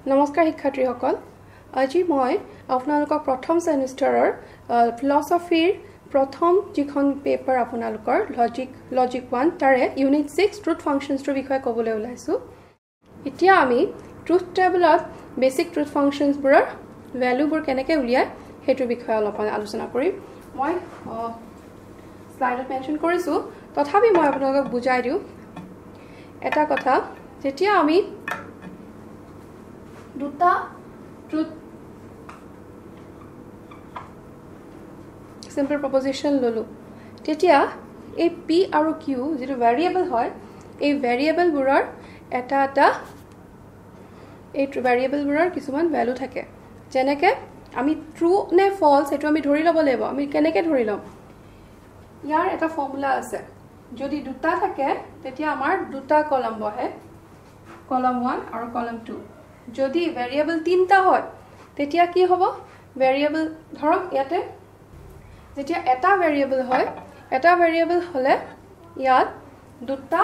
নমস্কাৰ শিক্ষাৰ্থীসকল আজি মই আপোনালোকক প্ৰথম সেমিষ্টাৰৰ ফিলসফিৰ প্ৰথম যিখন পেপাৰ আপোনালোকৰ লজিক 1 তাৰে ইউনিট 6 ট্ৰুথ ফাংশনছৰ বিষয়ে ক'বলৈ ওলাইছো এতিয়া আমি ট্ৰুথ টেবলত বেসিক ট্ৰুথ ফাংশনছবোৰৰ ভ্যালুবোৰ কেনেকৈ উলিয়ায় হেতু বিষয়ে অলপমান আলোচনা কৰিম মই স্লাইডত মেনশন কৰিছো তথাপি মই আপোনালোকক বুজাই দিও এটা কথা যেতিয়া আমি দুটা ট্ৰুথ simple proposition ললো তেতিয়া এই p আৰু q যেটো ভেৰিয়েবল হয় এই ভেৰিয়েবল বুৰৰ এটা এই ভেৰিয়েবল বুৰৰ কিছুমান ভ্যালু থাকে যেনেকৈ আমি ট্ৰু নে ফলছ এটো আমি ধৰি লব লাগিব আমি কেনেকৈ ধৰি লম ইয়াৰ এটা ফৰ্মুলা আছে যদি দুটা থাকে তেতিয়া আমাৰ দুটা কলম বহে কলম 1 আৰু কলম 2 যদি ভেৰিয়েবল তিনটা হয় তেতিয়া কি হ'ব ভেৰিয়েবল ধৰক ইয়াতে যেতিয়া এটা ভেৰিয়েবল হয় এটা ভেৰিয়েবল হলে ইয়াত দুটা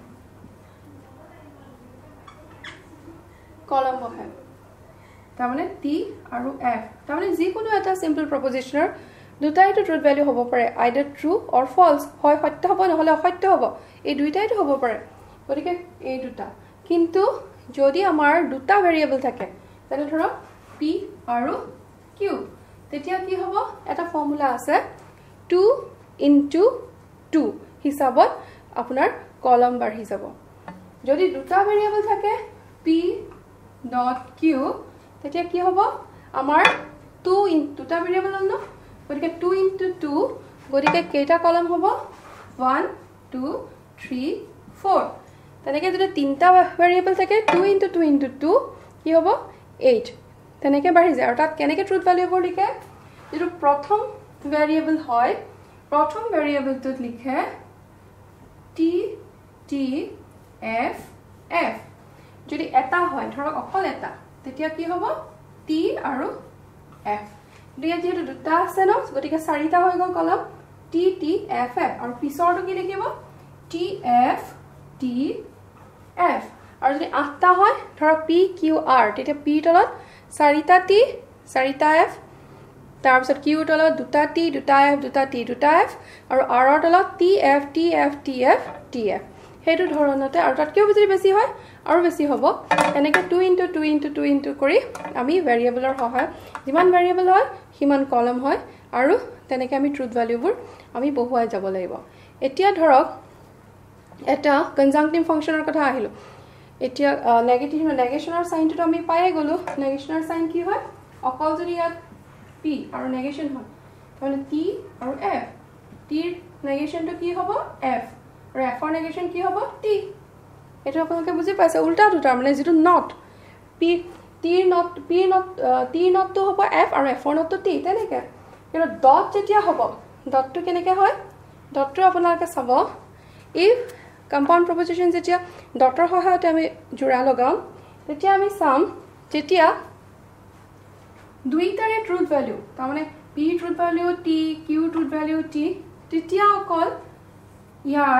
কলম বহে তাৰমানে t আৰু f তাৰমানে যিকোনো এটা সিম্পল প্ৰপজিশনৰ দুটাইটো ট্ৰুথ ভ্যালু হ'ব পাৰে আইদাৰ ট্ৰু অৰ ফলছ হয় সত্য হ'ব নহলে অসত্য হ'ব এই দুইটাইটো হ'ব পাৰে গতিকে এই দুটা কিন্তু যদি আমাৰ দুটা ভেৰিয়েবল থাকে তেনে ধৰক p আৰু q তেতিয়া কি হ'ব এটা ফৰ্মুলা আছে 2 into 2 হিসাবত আপোনাৰ কলম বাঢ়ি যাব যদি দুটা ভেৰিয়েবল থাকে p not q তেতিয়া কি হ'ব আমাৰ 2 দুটা ভেৰিয়েবল ন গতিকে 2 into 2 গতিকে কেইটা কলম হ'ব 1 2 3 4 তেনেকৈ যদি তিনটা ভেৰিয়েবল থাকে 2 into 2 into 2 কি হ'ব 8 তেনেকৈ বাঢ়ি যায় আৰু তাত কেনেকৈ ট্ৰুথ ভ্যালুবোৰ লিখে যেটো প্ৰথম ভেৰিয়েবল হয় প্ৰথম ভেৰিয়েবলটোত লিখে t t f f যদি এটা হয় ধৰক অকল এটা তেতিয়া কি হ'ব t আৰু f দুইটা যেটো দুটা আছে ন গতিকে চাৰিটা হৈ গ'ল কলম t t f f আৰু পিছৰটো কি লিখিব t f t f আৰু যদি আঠটা হয় ধৰক p q r তেতিয়া p তলত চাৰিটা t চাৰিটা f তাৰ পিছত q তলত দুটা t দুটা f দুটা t দুটা f আৰু r ৰ তলত t f t f t f t f হেতু ধৰণতে আৰু তাত কিয় যদি বেছি হয় আৰু বেছি হ'ব এনেকৈ 2 into 2 into 2 into কৰি আমি ভেৰিয়েবলৰ সহায় যিমান ভেৰিয়েবল হয় সিমান কলম হয় আৰু তেনেকৈ আমি ট্ৰুথ ভ্যালুবোৰ আমি বহুৱাই যাব লাগিব এতিয়া ধৰক এটা কনজাংটিভ ফাংশনৰ কথা আহিলো এতিয়া নেগেশনৰ সাইনটো আমি পায়ে গলো নেগেশনৰ সাইন কি হয় অকল যদি ইয়াত p আৰু নেগেশন হয় মানে t আৰু f t ৰ নেগেশনটো কি হ'ব f আৰু f ৰ নেগেশন কি হ'ব t এটা আপোনালোকে বুজি পাইছে উল্টাটো তাৰ মানে যেটো not p t not to হ'ব f আৰু f ৰ not to t তেনেকৈ কিন্তু ডট যেতিয়া হ'ব ডটটো কেনেকৈ হয় ডটটো আপোনালোকে চাব if কম্পাউণ্ড প্ৰপজিশন যেতিয়া ডটৰ সহায়তে আমি জোৰা লগাম তেতিয়া আমি চাম যেতিয়া দুইটাৰে ট্ৰুথ ভ্যালু তাৰমানে p truth value t q truth value t তেতিয়া অকল ইয়াৰ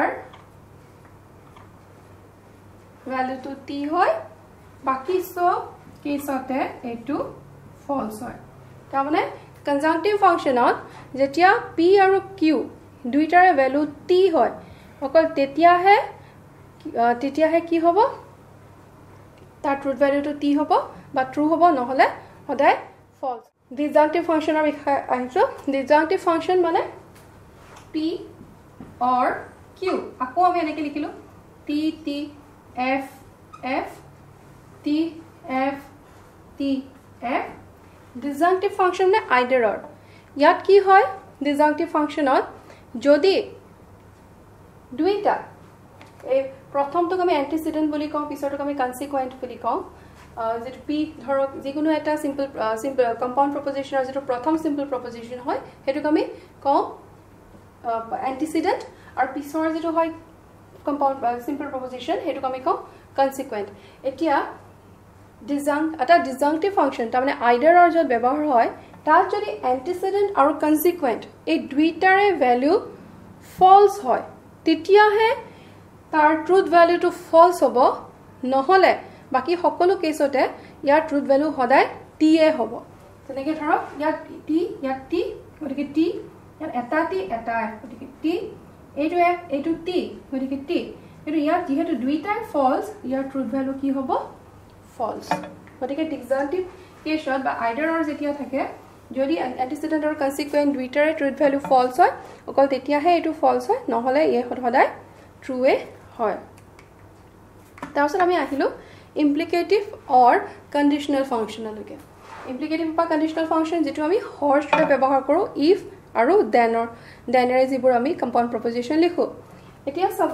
ভ্যালুটো t হয় বাকি সব কেছতে এটো ফলছ হয় তাৰমানে কনজাংটিভ ফাংশনত যেতিয়া p আৰু q দুইটাৰে ভ্যালু t হয় অকল তেতিয়াহে কি হ'ব তাৰ ট্ৰুথ ভ্যালুটো t হ'ব বা ট্ৰু হ'ব নহলে সদায় ফলছ ডিসজাংটিভ ফাংশনৰ বিষয়ে আহিছো ডিসজাংটিভ ফাংশন মানে p or q আকৌ আমি এনেকৈ লিখিলো t t f f t f t f disjunctive function মানে আইদাৰ অৰ ইয়াত কি হয় ডিসজাংটিভ ফাংশনত যদি দুইটা এই প্ৰথমটোক আমি এন্টিসিডেন্ট বুলি কওঁ পিছৰটোক আমি কনসিকুৱেন্ট বুলি কওঁ যেটো p ধৰক যিকোনো এটা সিম্পল কম্পাউণ্ড প্ৰপজিশনৰ যেটো প্ৰথম সিম্পল প্ৰপজিশন হয় হেতুক আমি কওঁ এন্টিসিডেন্ট আৰু পিছৰ যেটো হয় কম্পাউণ্ড সিম্পল প্ৰপজিশন হেতুক আমি কওঁ কনসিকুৱেন্ট এতিয়া ডিসজাংটিভ ফাংশন তাৰমানে আইদাৰ অৰ যত ব্যৱহাৰ হয় তাত যদি এন্টিসিডেন্ট আৰু কনসিকুৱেন্ট এই দুইটাৰে ভ্যালু ফলছ হয় তেতিয়াহে তাৰ ট্ৰুথ ভ্যালুটো ফলছ হ'ব নহলে বাকি সকলো কেছতে ইয়াৰ ট্ৰুথ ভ্যালু সদায় t এ হ'ব তেনেকে ধৰক ইয়াত t গতিকে t ইয়াত এটা t এটা f গতিকে t এইটো f এইটো t গতিকে t কিন্তু ইয়াত যেহেতু দুইটাই ফলস ইয়াৰ ট্ৰুথ ভ্যালু কি হ'ব ফলস গতিকে ডিসজাংটিভ কেছত বা আইডাৰ অৰ যেতিয়া থাকে যদি এন্টিসিডেন্ট আৰু কনসিকুয়েন্ট দুইটাৰে ট্ৰুথ ভ্যালু ফলস হয় অকল তেতিয়াহে এটো ফলস হয় নহলে ইয়ে সদায় ট্ৰু এ হয় তাৰছত আমি আহিলো implicative or conditional function লকে implicative বা conditional function যেটো আমি হৰ্ছ ৰে ব্যৱহাৰ কৰো if আৰু then এৰে যিবোৰ আমি compound proposition লিখো এতিয়া চাব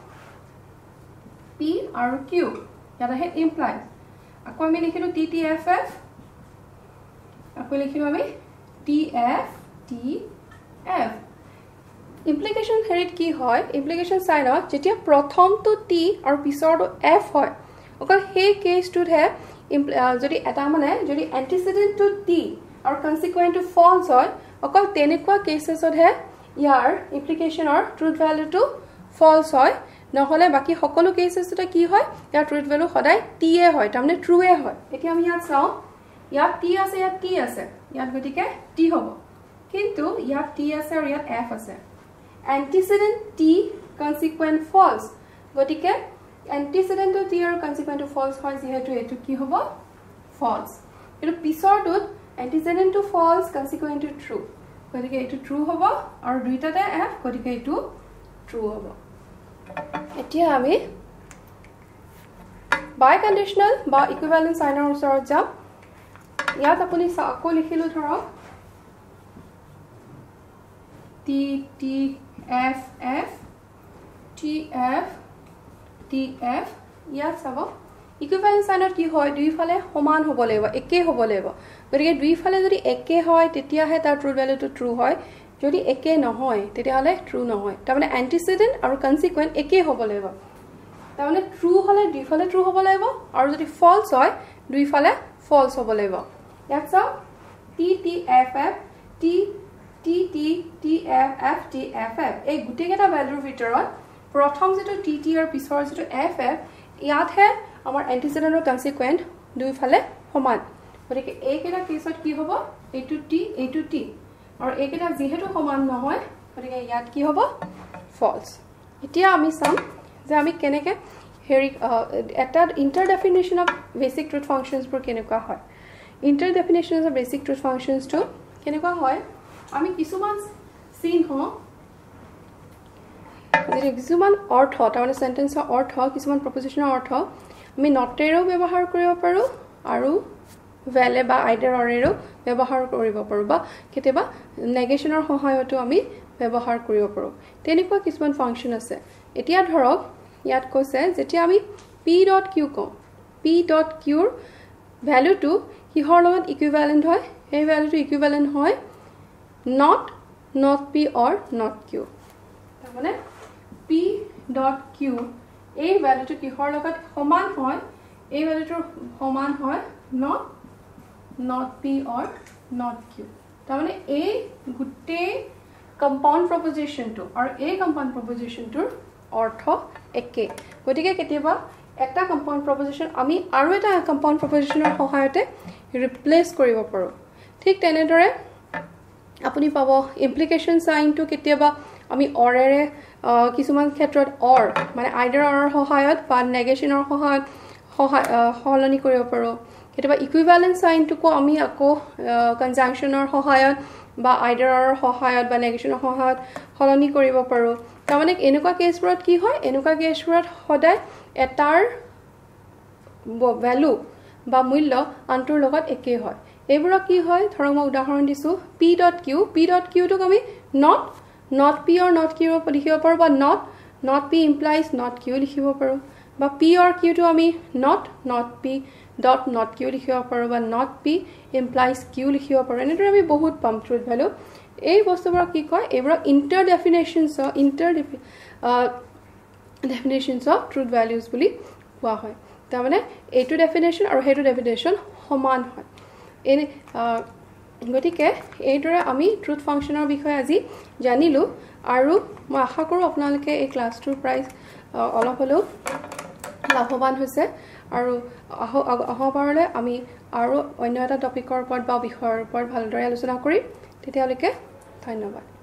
p আৰু q ইয়াত আহে implies আকৌ আমি লিখিলো ttff আকৌ লিখিলো আমি tf tf implication হেৰিত কি হয় implication সাইনত যেতিয়া প্ৰথমটো t আৰু পিছৰটো f হয় অকল সেই কেছটোত হে যদি এটা মানে যদি এন্টিসিডেন্ট টু t আৰু কনসিকুয়েন্ট টু ফলস হয় অকল তেনেকুৱা কেছেছত হে ইয়াৰ ইমপ্লিকেশন অৰ ট্ৰুথ ভ্যালু টু ফলস হয় নহলে বাকি সকলো কেছেছতে কি হয় ইয়াৰ ট্ৰুথ ভ্যালু সদায় t এ হয় তাৰমানে ট্ৰু এ হয় এতিয়া আমি ইয়াত চাও ইয়াত t আছে ইয়াত গতিকে t হ'ব কিন্তু ইয়াত t আছে আৰু ইয়াত f আছে antecedent t consequent false গতিকে antecedent to t আৰু consequent to false হয় যেহেতু এটো কি হ'ব false এটো পিছৰটোত antecedent to false consequent to true গতিকে এটো true হ'ব আৰু দুইটাতে f গতিকে এটো true হ'ব এতিয়া আমি biconditional বা equivalent sign ৰ ওচৰত যাম ইয়াত আপুনি আকৌ লিখিলো ধৰক t t f f t f tf ইয়াত চাব ইকুইভ্যালেন্স সাইনত কি হয় দুইফালে সমান হ'ব লাগিব একে হ'ব লাগিব গতিকে দুইফালে যদি একে হয় তেতিয়াহে তাৰ ট্ৰু ভ্যালুটো ট্ৰু হয় যদি একে নহয় তেতিয়াহলে ট্ৰু নহয় তাৰমানে এন্টিসিডেন্ট আৰু কনসিকুয়েন্ট একে হ'ব লাগিব তাৰমানে ট্ৰু হলে দুইফালে ট্ৰু হ'ব লাগিব আৰু যদি ফলস হয় দুইফালে ফলস হ'ব লাগিব ইয়াত চাও ttff t tt tff tff এই গুটেকেটা ভ্যালুৰ ভিতৰত প্ৰথম যেটো tt আৰু পিছৰ যেটো ff ইয়াত হে আমাৰ এন্টিসিডেন্ট আৰু কনসিকুয়েন্ট দুইফালে সমান গতিকে এইকেটা কেছত কি হ'ব এইটো t আৰু এইকেটা যেহেতু সমান নহয় গতিকে ইয়াত কি হ'ব ফলস এতিয়া আমি চাম যে আমি কেনেকে হেৰি এটা inter definition of basic truth functions বোৰ কেনেকুৱা হয় inter definitions of basic truth functions টো কেনেকুৱা হয় আমি কিছুমান সিন হ যে কিছুমান অৰ্থ তাৰমানে সেন্টেন্সৰ অৰ্থ কিছুমান প্ৰপজিশনৰ অৰ্থ আমি নটেৰো ব্যৱহাৰ কৰিব পাৰো আৰু ভ্যালে বা আইডাৰ অৰেৰো ব্যৱহাৰ কৰিব পাৰো বা কেতিয়াবা নেগেশনৰ সহায়তো আমি ব্যৱহাৰ কৰিব পাৰো তেনেকুৱা কিছুমান ফাংশন আছে এতিয়া ধৰক ইয়াত কৈছে যেতিয়া আমি p.q কওঁ p.q ৰ ভ্যালুটো কিহৰ লগত ইকুইভ্যালেন্ট হয় এই ভ্যালুটো ইকুইভ্যালেন্ট হয় not p or not q তাৰমানে p.q এই ভ্যালুটো কিহৰ লগত সমান হয় এই ভ্যালুটো সমান হয় not p or not q তাৰমানে এই গুটে কম্পাউন্ড প্ৰপজিশন টো আৰু এই কম্পাউন্ড প্ৰপজিশন টোৰ অৰ্থ একে গতিকে কেতিয়াবা একটা কম্পাউন্ড প্ৰপজিশন আমি আৰু এটা কম্পাউন্ড প্ৰপজিশনৰ সহায়তে ৰিপ্লেস কৰিব পাৰো ঠিক তেনেদৰে আপুনি পাব ইমপ্লিকেশন সাইন টো কেতিয়াবা আমি অৰেৰে কিছুমান ক্ষেত্ৰত অৰ মানে আইডাৰ অৰৰ সহায়ত বা নেগেশনৰ সহায়ত হলনি কৰিব পাৰো কেতিয়াবা ইকুইভ্যালেন্ট সাইন টো কো আমি আকৌ কনজাংশনৰ সহায়ত বা আইডাৰ অৰৰ সহায়ত বা নেগেশনৰ সহায়ত হলনি কৰিব পাৰো তাৰমানে এনেকুৱা কেছবোৰত কি হয় এনেকুৱা কেছবোৰত সদায় এটাৰ ভ্যালু বা মূল্য আনটোৰ লগত একে হয় এইবোৰক কি হয় ধৰক মই উদাহৰণ দিছো p.q টোক আমি not p or not q লিখিব পাৰো বা not p implies not q লিখিব পাৰো বা p or q টো আমি not p not q লিখিব পাৰো বা not p implies q লিখিব পাৰো এনেদৰে আমি বহুত পাম ট্ৰুথ ভ্যালু এই বস্তুবোৰ কি কয় এইবোৰ inter definitions of truth values বুলি কোৱা হয় তাৰমানে এইটো ডেফিনেশন আৰু হেটো ডেফিনেশন সমান হয় এনে গতিকে এইদৰে আমি ট্ৰুথ ফাংশনৰ বিষয়ে আজি জানিলো আৰু মই আশা কৰো আপোনালোকে এই ক্লাছটোৰ প্ৰাইজ অলপ হলেও লাভৱান হৈছে আৰু অহাবাৰলৈ আমি আৰু অন্য এটা টপিকৰ ওপৰত বা বিষয়ৰ ওপৰত ভালদৰে আলোচনা কৰিম তেতিয়ালৈকে ধন্যবাদ